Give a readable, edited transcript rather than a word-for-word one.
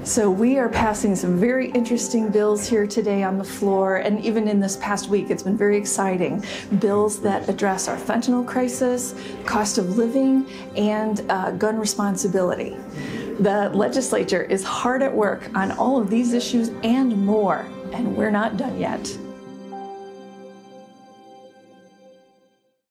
So we are passing some very interesting bills here today on the floor, and even in this past week it's been very exciting. Bills that address our fentanyl crisis, cost of living, and gun responsibility. The legislature is hard at work on all of these issues and more, and we're not done yet.